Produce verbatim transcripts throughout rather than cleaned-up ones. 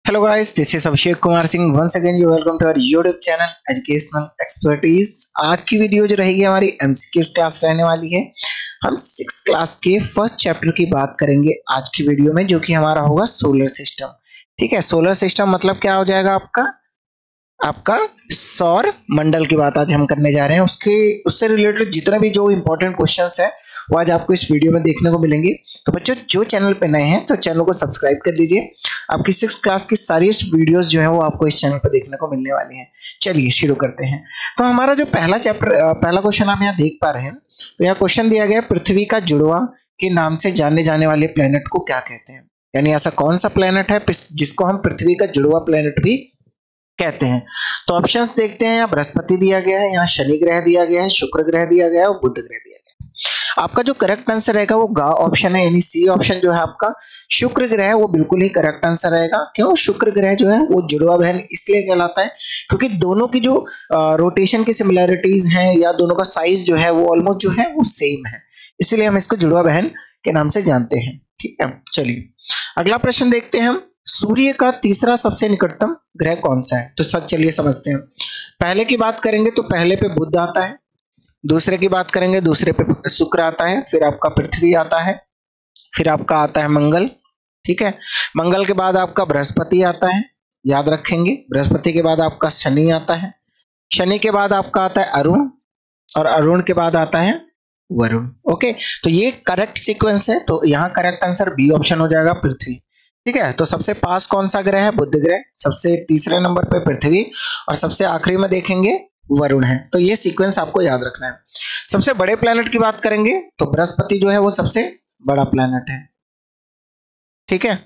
Hello guys, this is Abhishek Kumar Singh. Once again you welcome to our YouTube channel educational expertise. आज की video जो रहेगी हमारी एमसीक्यूज क्लास रहने वाली है। हम सिक्स क्लास के फर्स्ट चैप्टर की बात करेंगे आज की वीडियो में, जो कि हमारा होगा सोलर सिस्टम। ठीक है, सोलर सिस्टम मतलब क्या हो जाएगा आपका आपका सौर मंडल की बात आज हम करने जा रहे हैं। उसके उससे रिलेटेड जितने भी जो इंपॉर्टेंट क्वेश्चंस है वो आज आपको इस वीडियो में देखने को मिलेंगे। तो बच्चों, जो चैनल पे नए हैं तो चैनल को सब्सक्राइब कर लीजिए। आपकी सिक्स क्लास की सारी वीडियोस जो है वो आपको इस चैनल पे देखने को मिलने वाली हैं। चलिए शुरू करते हैं। तो हमारा जो पहला चैप्टर पहला क्वेश्चन आप यहाँ देख पा रहे हैं, तो यहाँ क्वेश्चन दिया गया, पृथ्वी का जुड़वा के नाम से जाने जाने वाले प्लेनेट को क्या कहते हैं। यानी ऐसा कौन सा प्लेनेट है जिसको हम पृथ्वी का जुड़वा प्लेनेट भी कहते हैं। तो ऑप्शंस देखते हैं। यहाँ बृहस्पति दिया गया है, यहाँ शनि ग्रह दिया गया है, शुक्र ग्रह दिया गया है और बुध ग्रह दिया गया है। आपका जो करेक्ट आंसर रहेगा वो गा ऑप्शन है, यानी सी ऑप्शन जो है आपका शुक्र ग्रह है, वो बिल्कुल ही करेक्ट आंसर रहेगा। क्यों? शुक्र ग्रह जो है वो जुड़वा बहन इसलिए कहलाता है क्योंकि दोनों की जो रोटेशन की सिमिलैरिटीज हैं या दोनों का साइज जो है वो ऑलमोस्ट जो है वो सेम है, इसलिए हम इसको जुड़वा बहन के नाम से जानते हैं। ठीक है, चलिए अगला प्रश्न देखते हैं हम। सूर्य का तीसरा सबसे निकटतम ग्रह कौन सा है? तो सब चलिए समझते हैं। पहले की बात करेंगे तो पहले पे बुध आता है, दूसरे की बात करेंगे दूसरे पे शुक्र आता है, फिर आपका पृथ्वी आता है, फिर आपका आता है मंगल। ठीक है, मंगल के बाद आपका बृहस्पति आता है, याद रखेंगे। बृहस्पति के बाद आपका शनि आता है, शनि के बाद आपका आता है अरुण, और अरुण के बाद आता है वरुण। ओके, तो ये करेक्ट सीक्वेंस है। तो यहाँ करेक्ट आंसर बी ऑप्शन हो जाएगा, पृथ्वी। ठीक है, तो सबसे पास कौन सा ग्रह है? बुध ग्रह। सबसे तीसरे नंबर पे पृथ्वी, और सबसे आखिरी में देखेंगे वरुण है। तो ये सीक्वेंस आपको याद रखना है। सबसे बड़े प्लेनेट की बात करेंगे तो बृहस्पति जो है वो सबसे बड़ा प्लेनेट है। ठीक है,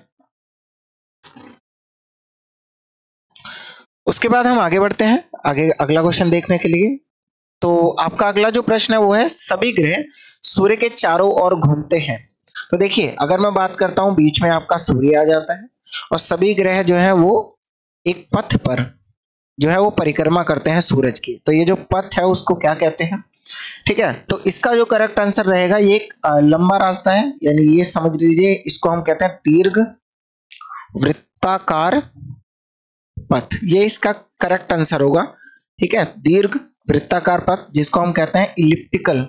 उसके बाद हम आगे बढ़ते हैं आगे अगला क्वेश्चन देखने के लिए। तो आपका अगला जो प्रश्न है वो है, सभी ग्रह सूर्य के चारों ओर घूमते हैं। तो देखिए, अगर मैं बात करता हूं, बीच में आपका सूर्य आ जाता है और सभी ग्रह जो है वो एक पथ पर जो है वो परिक्रमा करते हैं सूरज की। तो ये जो पथ है उसको क्या कहते हैं? ठीक है, तो इसका जो करेक्ट आंसर रहेगा, ये एक लंबा रास्ता है, यानी ये समझ लीजिए, इसको हम कहते हैं दीर्घ वृत्ताकार पथ। ये इसका करेक्ट आंसर होगा। ठीक है, दीर्घ वृत्ताकार पथ, जिसको हम कहते हैं इलिप्टिकल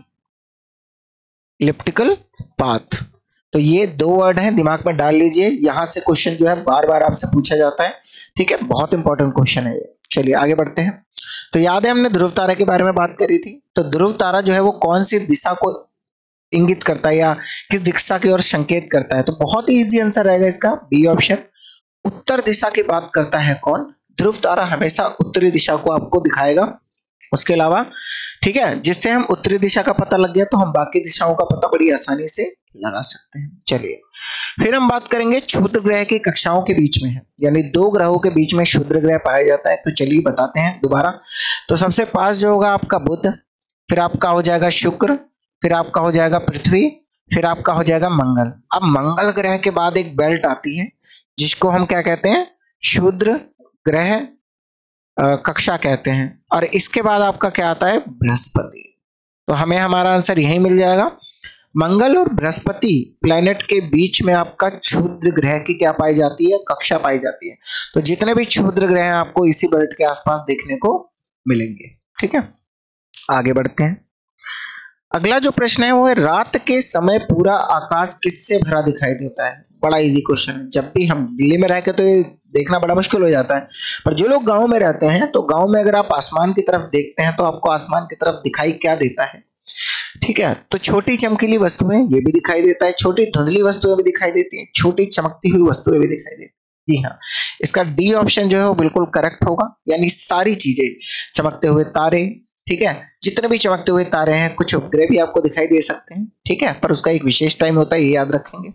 इलिप्टिकल पाथ। तो ये दो वर्ड हैं, दिमाग में डाल लीजिए। यहां से क्वेश्चन जो है बार बार आपसे पूछा जाता है। ठीक है, बहुत इंपॉर्टेंट क्वेश्चन है ये। चलिए आगे बढ़ते हैं। तो याद है हमने ध्रुव तारा के बारे में बात करी थी। तो ध्रुव तारा जो है वो कौन सी दिशा को इंगित करता है या किस दिशा की ओर संकेत करता है? तो बहुत ही इजी आंसर रहेगा इसका, बी ऑप्शन। उत्तर दिशा की बात करता है कौन? ध्रुव तारा हमेशा उत्तरी दिशा को आपको दिखाएगा। उसके अलावा ठीक है, जिससे हम उत्तरी दिशा का पता लग गया तो हम बाकी दिशाओं का पता बड़ी आसानी से लगा सकते हैं। चलिए फिर हम बात करेंगे क्षुद्र ग्रह की कक्षाओं के बीच में है, यानी दो ग्रहों के बीच में क्षुद्र ग्रह पाया जाता है। तो चलिए बताते हैं दोबारा। तो सबसे पास जो होगा आपका बुध, फिर आपका हो जाएगा शुक्र, फिर आपका हो जाएगा पृथ्वी, फिर आपका हो जाएगा मंगल। अब मंगल ग्रह के बाद एक बेल्ट आती है जिसको हम क्या कहते हैं? क्षुद्र ग्रह कक्षा कहते हैं। और इसके बाद आपका क्या आता है? बृहस्पति। तो हमें हमारा आंसर यही मिल जाएगा। मंगल और बृहस्पति प्लैनेट के बीच में आपका क्षुद्र ग्रह की क्या पाई जाती है? कक्षा पाई जाती है। तो जितने भी क्षुद्र ग्रह हैं आपको इसी बेल्ट के आसपास देखने को मिलेंगे। ठीक है, आगे बढ़ते हैं। अगला जो प्रश्न है वो है, रात के समय पूरा आकाश किससे भरा दिखाई देता है? बड़ा इजी क्वेश्चन है। जब भी हम दिल्ली में रह के तो ये देखना बड़ा मुश्किल हो जाता है, पर जो लोग गांव में रहते हैं तो गांव में अगर आप आसमान की तरफ देखते हैं तो आपको आसमान की तरफ दिखाई क्या देता है? ठीक है, तो छोटी चमकीली वस्तुएं ये भी दिखाई देता है, छोटी धुंधली वस्तुएं भी दिखाई देती हैं, छोटी चमकती हुई वस्तुएं भी दिखाई देती हैं। जी हाँ, इसका डी ऑप्शन जो है वो बिल्कुल करेक्ट होगा, यानी सारी चीजें, चमकते हुए तारे। ठीक है, जितने भी चमकते हुए तारे हैं, कुछ उपग्रह भी आपको दिखाई दे सकते हैं। ठीक है, पर उसका एक विशेष टाइम होता है, ये याद रखेंगे।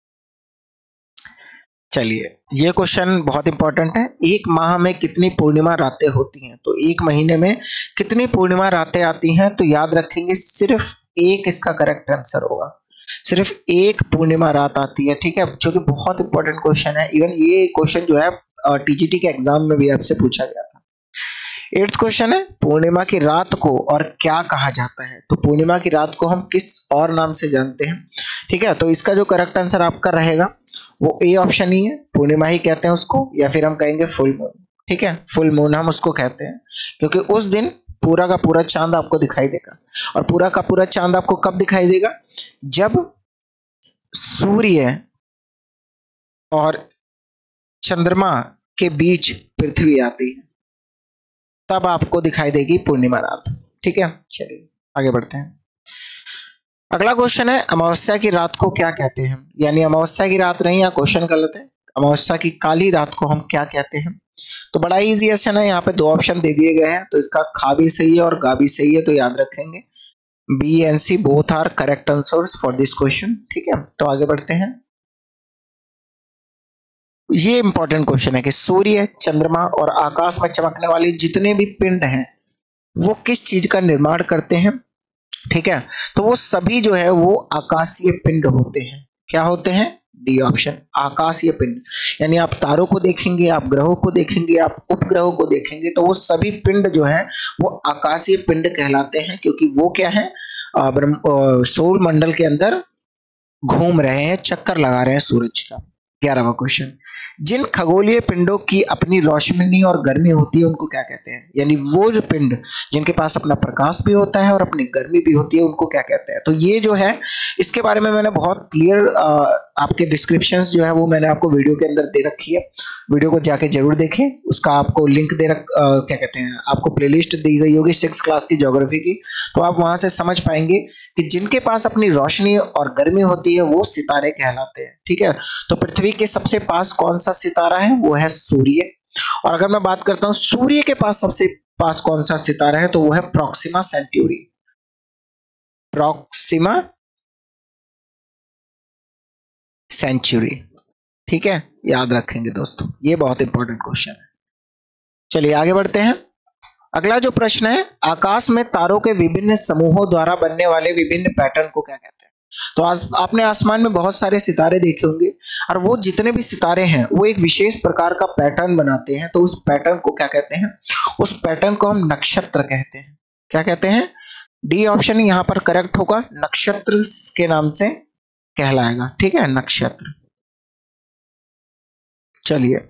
चलिए, ये क्वेश्चन बहुत इंपॉर्टेंट है। एक माह में कितनी पूर्णिमा रातें होती हैं? तो एक महीने में कितनी पूर्णिमा रातें आती हैं? तो याद रखेंगे सिर्फ एक इसका करेक्ट आंसर होगा। सिर्फ एक पूर्णिमा रात आती है। ठीक है, जो कि बहुत इंपॉर्टेंट क्वेश्चन है। इवन ये क्वेश्चन जो है टीजीटी के एग्जाम में भी आपसे पूछा गया था। एट्थ क्वेश्चन है, पूर्णिमा की रात को और क्या कहा जाता है? तो पूर्णिमा की रात को हम किस और नाम से जानते हैं? ठीक है, तो इसका जो करेक्ट आंसर आपका रहेगा वो ए ऑप्शन ही है, पूर्णिमा ही कहते हैं उसको, या फिर हम कहेंगे फुल मून। ठीक है, फुल मून हम उसको कहते हैं क्योंकि उस दिन पूरा का पूरा चांद आपको दिखाई देगा। और पूरा का पूरा चांद आपको कब दिखाई देगा? जब सूर्य और चंद्रमा के बीच पृथ्वी आती है, तब आपको दिखाई देगी पूर्णिमा रात। ठीक है, चलिए आगे बढ़ते हैं। अगला क्वेश्चन है, अमावस्या की रात को क्या कहते हैं? यानी अमावस्या की रात नहीं, या क्वेश्चन गलत है, अमावस्या की काली रात को हम क्या कहते हैं? तो बड़ा इजी क्वेश्चन है, यहाँ पे दो ऑप्शन दे दिए गए हैं, तो इसका खा भी सही है और गा भी सही है, तो याद रखेंगे B and C both are correct answers for this question. ठीक है, तो आगे बढ़ते हैं। ये इंपॉर्टेंट क्वेश्चन है कि सूर्य, चंद्रमा और आकाश में चमकने वाले जितने भी पिंड हैं वो किस चीज का निर्माण करते हैं? ठीक है, तो वो सभी जो है वो आकाशीय पिंड होते हैं। क्या होते हैं? डी ऑप्शन, आकाशीय पिंड। यानी आप तारों को देखेंगे, आप ग्रहों को देखेंगे, आप उपग्रहों को देखेंगे, तो वो सभी पिंड जो है वो आकाशीय पिंड कहलाते हैं, क्योंकि वो क्या है, सौर मंडल के अंदर घूम रहे हैं, चक्कर लगा रहे हैं सूरज का। ग्यारहवां क्वेश्चन, जिन खगोलीय पिंडों की अपनी रोशनी और गर्मी होती है उनको क्या कहते हैं? यानी वो जो पिंड जिनके पास अपना प्रकाश भी होता है और अपनी गर्मी भी होती है उनको क्या कहते हैं? तो ये जो है, इसके बारे में मैंने बहुत क्लियर आपके डिस्क्रिप्शंस जो है वो मैंने आपको वीडियो के अंदर दे रखी है, वीडियो को जाके जरूर देखें। उसका आपको लिंक दे रख आ, क्या कहते हैं, आपको प्लेलिस्ट दी गई होगी सिक्स क्लास की ज्योग्राफी की, तो आप वहां से समझ पाएंगे कि जिनके पास अपनी रोशनी और गर्मी होती है वो सितारे कहलाते हैं। ठीक है, तो पृथ्वी के सबसे पास कौन सा सितारा है? वो है सूर्य। और अगर मैं बात करता हूं सूर्य के पास सबसे पास कौन सा सितारा है, तो वो है प्रोक्सिमा सेंट्यूरी। Proxima Centauri. ठीक है, याद रखेंगे दोस्तों, ये बहुत इंपॉर्टेंट क्वेश्चन है। चलिए आगे बढ़ते हैं। अगला जो प्रश्न है, आकाश में तारों के विभिन्न समूहों द्वारा बनने वाले विभिन्न पैटर्न को क्या कहते हैं? तो आज आपने आसमान में बहुत सारे सितारे देखे होंगे, और वो जितने भी सितारे हैं वो एक विशेष प्रकार का पैटर्न बनाते हैं, तो उस पैटर्न को क्या कहते हैं? उस पैटर्न को हम नक्षत्र कहते हैं। क्या कहते हैं? डी ऑप्शन यहाँ पर करेक्ट होगा, नक्षत्र के नाम से कहलाएगा। ठीक है, नक्षत्र। चलिए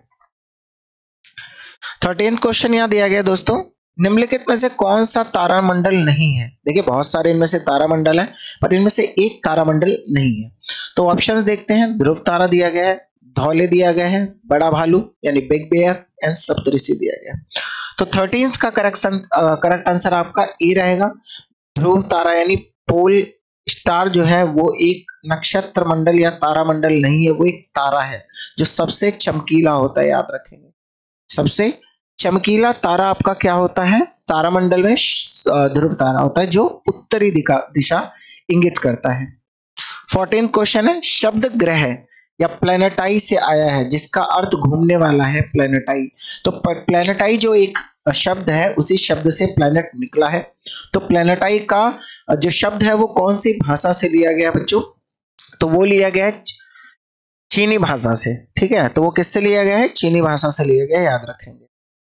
थर्टीन क्वेश्चन यहां दिया गया दोस्तों, निम्नलिखित में से कौन सा तारामंडल नहीं है? देखिए बहुत सारे इनमें से तारामंडल है, पर इनमें से एक तारामंडल नहीं है। तो ऑप्शंस देखते हैं, ध्रुव तारा दिया गया है, धौले दिया गया है, बड़ा भालू यानी बिग बेयर एंड सप्तऋषि दिया गया है। तो थर्टीन का करेक्शन करेक्ट आंसर आपका ए रहेगा। ध्रुव तारा यानी पोल स्टार जो है वो एक नक्षत्र मंडल या तारामंडल नहीं है, वो एक तारा है जो सबसे चमकीला होता है। याद रखेंगे, सबसे चमकीला तारा आपका क्या होता है? तारामंडल में ध्रुव तारा होता है जो उत्तरी दिशा इंगित करता है। फोर्टीन क्वेश्चन है, शब्द ग्रह या प्लैनेटाई से आया है जिसका अर्थ घूमने वाला है, प्लैनेटाई। तो प्लैनेटाई जो एक शब्द है उसी शब्द से प्लैनेट निकला है। तो प्लैनेटाई का जो शब्द है वो कौन सी भाषा से लिया गया बच्चों? तो वो लिया गया है चीनी भाषा से। ठीक है, तो वो किससे लिया गया है? चीनी भाषा से लिया गया, याद रखेंगे।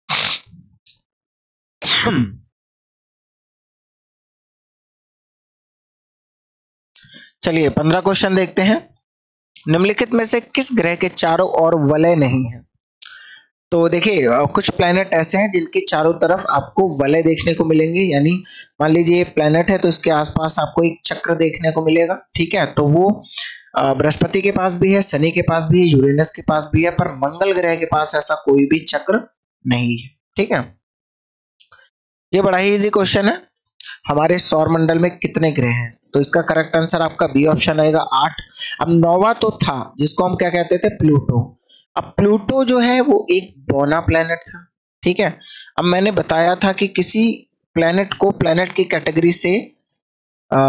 चलिए पंद्रह क्वेश्चन देखते हैं, निम्नलिखित में से किस ग्रह के चारों ओर वलय नहीं है? तो देखिए कुछ प्लैनेट ऐसे हैं जिनके चारों तरफ आपको वलय देखने को मिलेंगे, यानी मान लीजिए प्लैनेट है तो इसके आसपास आपको एक चक्र देखने को मिलेगा। ठीक है, तो वो बृहस्पति के पास भी है, शनि के पास भी है, यूरेनस के पास भी है, पर मंगल ग्रह के पास ऐसा कोई भी चक्र नहीं है। ठीक है, ये बड़ा ही इजी क्वेश्चन है। हमारे सौर मंडल में कितने ग्रह हैं? तो इसका करेक्ट आंसर आपका बी ऑप्शन आएगा, आठ। अब नौवा तो था जिसको हम क्या कहते थे? प्लूटो। अब प्लूटो जो है वो एक बौना प्लैनेट था। ठीक है, अब मैंने बताया था कि किसी प्लैनेट को प्लैनेट की कैटेगरी से आ,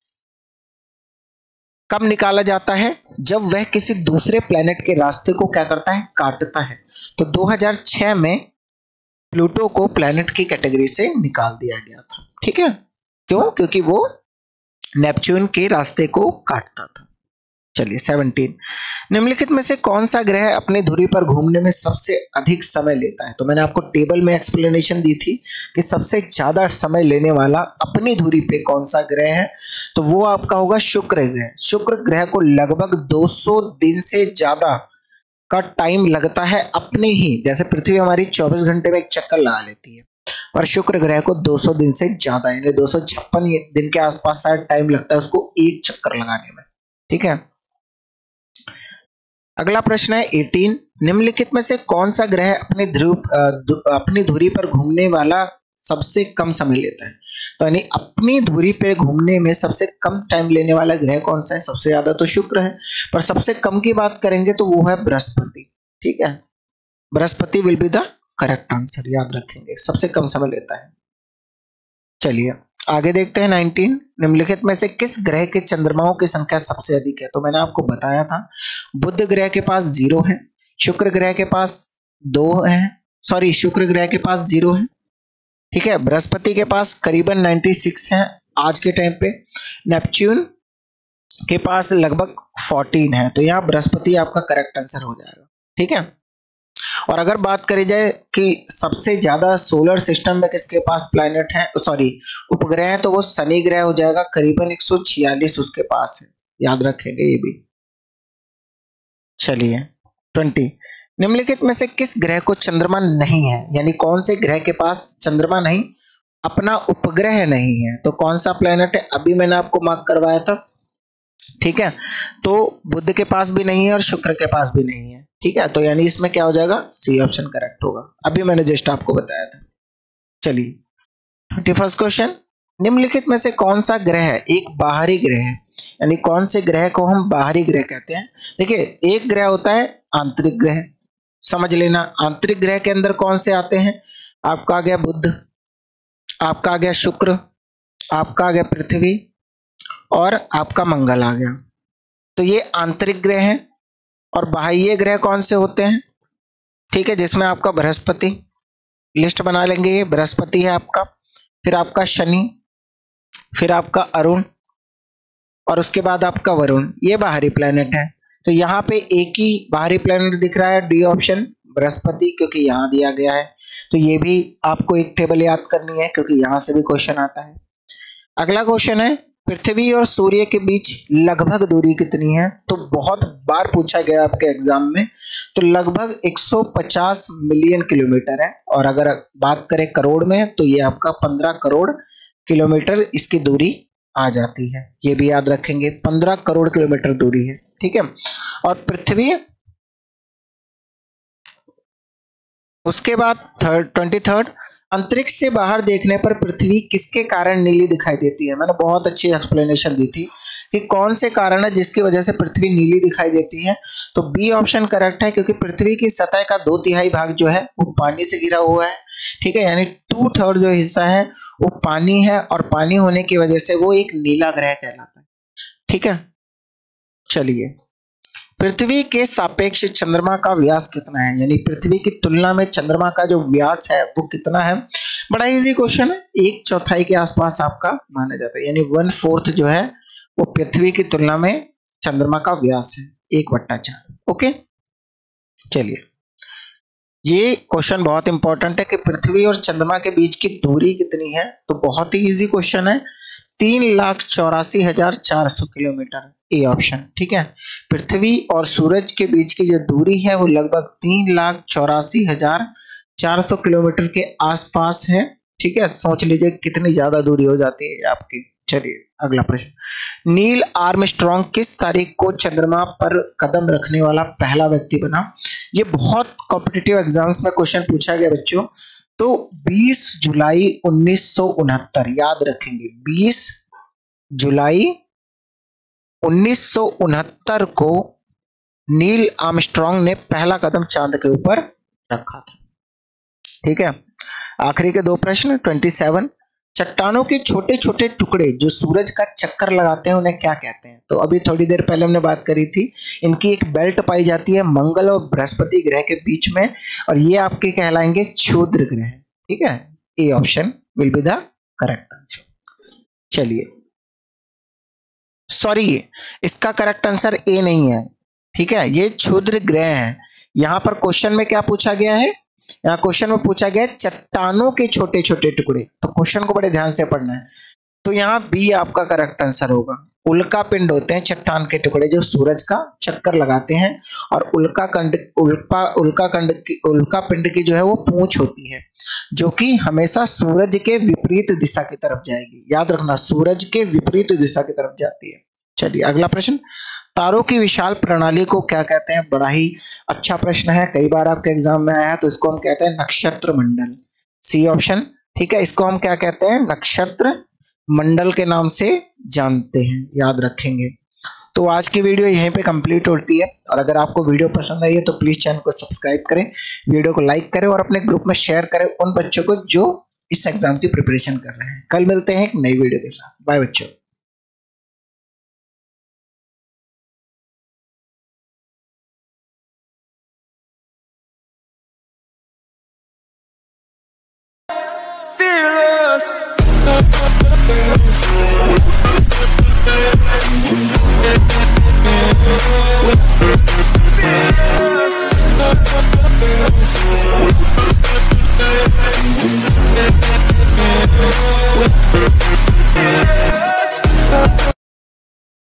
कब निकाला जाता है? जब वह किसी दूसरे प्लैनेट के रास्ते को क्या करता है? काटता है। तो दो हज़ार छह में प्लूटो को प्लैनेट की कैटेगरी से निकाल दिया गया था। ठीक है, क्यों? क्योंकि वो नेपच्यून के रास्ते को काटता था। चलिए सेवनटीन, निम्नलिखित में से कौन सा ग्रह अपनी धुरी पर घूमने में सबसे अधिक समय लेता है? तो मैंने आपको टेबल में एक्सप्लेनेशन दी थी कि सबसे ज्यादा समय लेने वाला अपनी धुरी पे कौन सा ग्रह है, तो वो आपका होगा शुक्र ग्रह। शुक्र ग्रह को लगभग दो सौ दिन से ज्यादा का टाइम लगता है अपने ही, जैसे पृथ्वी हमारी चौबीस घंटे में एक चक्कर लगा लेती है, पर शुक्र ग्रह को दो सौ दिन से ज्यादा यानी दो सौ छप्पन दिन के आसपास शायद टाइम लगता है उसको एक चक्कर लगाने में। ठीक है, अगला प्रश्न है अठारह, निम्नलिखित में से कौन सा ग्रह अपने ध्रुव अपनी धुरी पर घूमने वाला सबसे कम समय लेता है? तो यानी अपनी धुरी पे घूमने में सबसे कम टाइम लेने वाला ग्रह कौन सा है? सबसे ज्यादा तो शुक्र है, पर सबसे कम की बात करेंगे तो वो है बृहस्पति। ठीक है, Brihaspati will be the correct answer, याद रखेंगे, सबसे कम समय लेता है। चलिए आगे देखते हैं उन्नीस, निम्नलिखित में से किस ग्रह के चंद्रमाओं की संख्या सबसे अधिक है? तो मैंने आपको बताया था, बुध ग्रह के पास जीरो है, शुक्र ग्रह के पास दो है, सॉरी शुक्र ग्रह के पास जीरो है। ठीक है, बृहस्पति के पास करीबन छियानवे है आज के टाइम पे, नेपच्यून के पास लगभग चौदह है, तो यहाँ बृहस्पति आपका करेक्ट आंसर हो जाएगा। ठीक है, और अगर बात करी जाए कि सबसे ज्यादा सोलर सिस्टम में किसके पास प्लैनेट है, सॉरी उपग्रह है, तो वो शनि ग्रह हो जाएगा, करीबन एक सौ छियालीस उसके पास है, याद रखेंगे ये भी। चलिए बीस, निम्नलिखित में से किस ग्रह को चंद्रमा नहीं है? यानी कौन से ग्रह के पास चंद्रमा नहीं, अपना उपग्रह नहीं है? तो कौन सा प्लेनेट है? अभी मैंने आपको मार्क करवाया था। ठीक है, तो बुध के पास भी नहीं है और शुक्र के पास भी नहीं है। ठीक है, तो यानी इसमें क्या हो जाएगा? सी ऑप्शन करेक्ट होगा, अभी मैंने जस्ट आपको बताया था। चलिए ट्वेंटी फर्स्ट क्वेश्चन, निम्नलिखित में से कौन सा ग्रह एक बाहरी ग्रह है? यानी कौन से ग्रह को हम बाहरी ग्रह कहते हैं? देखिए, एक ग्रह होता है आंतरिक ग्रह, समझ लेना। आंतरिक ग्रह के अंदर कौन से आते हैं? आपका आ गया बुध, आपका आ गया शुक्र, आपका आ गया पृथ्वी और आपका मंगल आ गया। तो ये आंतरिक ग्रह हैं। और बाह्य ग्रह कौन से होते हैं? ठीक है, जिसमें आपका बृहस्पति, लिस्ट बना लेंगे, ये बृहस्पति है आपका, फिर आपका शनि, फिर आपका अरुण और उसके बाद आपका वरुण, ये बाहरी प्लेनेट है। तो यहाँ पे एक ही बाहरी प्लेनेट दिख रहा है, डी ऑप्शन बृहस्पति, क्योंकि यहाँ दिया गया है। तो ये भी आपको एक टेबल याद करनी है क्योंकि यहाँ से भी क्वेश्चन आता है। अगला क्वेश्चन है, पृथ्वी और सूर्य के बीच लगभग दूरी कितनी है? तो बहुत बार पूछा गया आपके एग्जाम में, तो लगभग एक सौ पचास मिलियन किलोमीटर है। और अगर बात करें करोड़ में तो ये आपका पंद्रह करोड़ किलोमीटर इसकी दूरी आ जाती है, ये भी याद रखेंगे, पंद्रह करोड़ किलोमीटर दूरी है। ठीक है, और पृथ्वी, उसके बाद थर्ड ट्वेंटी थर्ड, अंतरिक्ष से बाहर देखने पर पृथ्वी किसके कारण नीली दिखाई देती है? मैंने बहुत अच्छी एक्सप्लेनेशन दी थी कि कौन से कारण है जिसकी वजह से पृथ्वी नीली दिखाई देती है। तो बी ऑप्शन करेक्ट है, क्योंकि पृथ्वी की सतह का दो तिहाई भाग जो है वो पानी से घिरा हुआ है। ठीक है, यानी टू थर्ड जो हिस्सा है वो पानी है, और पानी होने की वजह से वो एक नीला ग्रह कहलाता है। ठीक है, चलिए, पृथ्वी के सापेक्ष चंद्रमा का व्यास कितना है? यानी पृथ्वी की तुलना में चंद्रमा का जो व्यास है वो कितना है? बड़ा इजी क्वेश्चन है, एक चौथाई के आसपास आपका माना जाता है, यानी वन फोर्थ जो है वो पृथ्वी की तुलना में चंद्रमा का व्यास है, एक बट्टा चार। ओके, चलिए, ये क्वेश्चन बहुत इंपॉर्टेंट है कि पृथ्वी और चंद्रमा के बीच की दूरी कितनी है। तो बहुत ही इजी क्वेश्चन है, तीन लाख चौरासी हजार चार सौ किलोमीटर, ए ऑप्शन। ठीक है, पृथ्वी और सूरज के बीच की जो दूरी है वो लगभग तीन लाख चौरासी हजार चार सौ किलोमीटर के आसपास है। ठीक है, सोच लीजिए कितनी ज्यादा दूरी हो जाती है आपकी। चलिए अगला प्रश्न, नील आर्मस्ट्रॉन्ग किस तारीख को चंद्रमा पर कदम रखने वाला पहला व्यक्ति बना? ये बहुत कॉम्पिटिटिव एग्जाम्स में क्वेश्चन पूछा गया बच्चों। तो बीस जुलाई उन्नीस सौ उनहत्तर, याद रखेंगे, बीस जुलाई उन्नीस सौ उनहत्तर को नील आर्मस्ट्रॉन्ग ने पहला कदम चांद के ऊपर रखा था। ठीक है, आखिरी के दो प्रश्न, सत्ताईस, चट्टानों के छोटे छोटे टुकड़े जो सूरज का चक्कर लगाते हैं उन्हें क्या कहते हैं? तो अभी थोड़ी देर पहले हमने बात करी थी, इनकी एक बेल्ट पाई जाती है मंगल और बृहस्पति ग्रह के बीच में, और ये आपके कहलाएंगे क्षुद्र ग्रह। ठीक है, A option will be the correct answer. चलिए, सॉरी, इसका करेक्ट आंसर ए नहीं है। ठीक है, ये क्षुद्र ग्रह है। यहां पर क्वेश्चन में क्या पूछा गया है? यहाँ क्वेश्चन में पूछा गया चट्टानों के छोटे छोटे टुकड़े। तो क्वेश्चन को बड़े ध्यान से पढ़ना है, तो यहाँ बी आपका करेक्ट आंसर होगा। उल्का पिंड होते हैं चट्टान के टुकड़े जो सूरज का चक्कर लगाते हैं, और उल्का कंड उल्का उल्का कंड की उल्का पिंड की जो है वो पूंछ होती है, जो कि हमेशा सूरज के विपरीत दिशा की तरफ जाएगी। याद रखना, सूरज के विपरीत दिशा की तरफ जाती है। चलिए अगला प्रश्न, तारों की विशाल प्रणाली को क्या कहते हैं? बड़ा ही अच्छा प्रश्न है, कई बार आपके एग्जाम में आया है। तो इसको हम कहते हैं नक्षत्र मंडल, सी ऑप्शन। ठीक है, इसको हम क्या कहते हैं? नक्षत्र मंडल के नाम से जानते हैं, याद रखेंगे। तो आज की वीडियो यहीं पे कंप्लीट होती है, और अगर आपको वीडियो पसंद आई है तो प्लीज चैनल को सब्सक्राइब करें, वीडियो को लाइक करें और अपने ग्रुप में शेयर करें उन बच्चों को जो इस एग्जाम की प्रिपरेशन कर रहे हैं। कल मिलते हैं एक नई वीडियो के साथ। बाय बच्चों। Fearless.